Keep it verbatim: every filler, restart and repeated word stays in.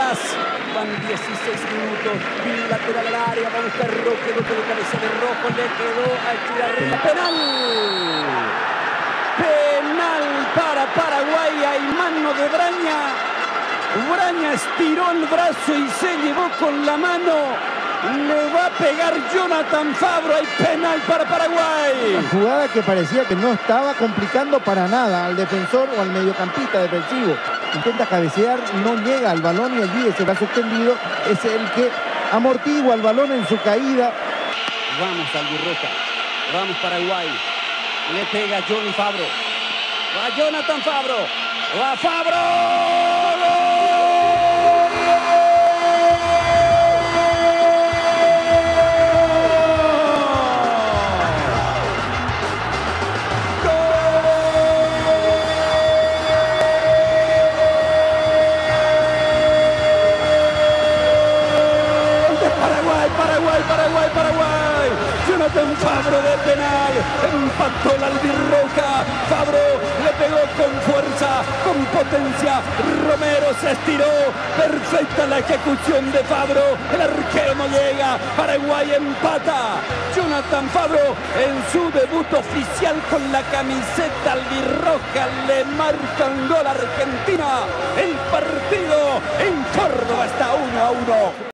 más. Van dieciséis minutos. Bilateral al área. Va a buscar Roque. Golpe de cabeza de Rojo. Le quedó a Echeverría. Penal. Penal para Paraguay. Hay mano de Braña. Braña estiró el brazo y se llevó con la mano. Le va a pegar Jonathan Fabro. Hay penal para Paraguay. Una jugada que parecía que no estaba complicando para nada al defensor o al mediocampista defensivo. Intenta cabecear, no llega al balón y allí ese brazo extendido es el que amortigua el balón en su caída. Vamos Albirroja. Vamos Paraguay. Le pega Johnny Fabro. Va Jonathan Fabro. Va Fabro. ¡Gol! Paraguay, Paraguay, Paraguay. Jonathan Fabro de penal. Empató la albirroja. Fabro le pegó con fuerza, con potencia. Romero se estiró. Perfecta la ejecución de Fabro. El arquero no llega. Paraguay empata. Jonathan Fabro en su debut oficial con la camiseta albirroja le marca un gol a Argentina. El partido en Córdoba está uno a uno.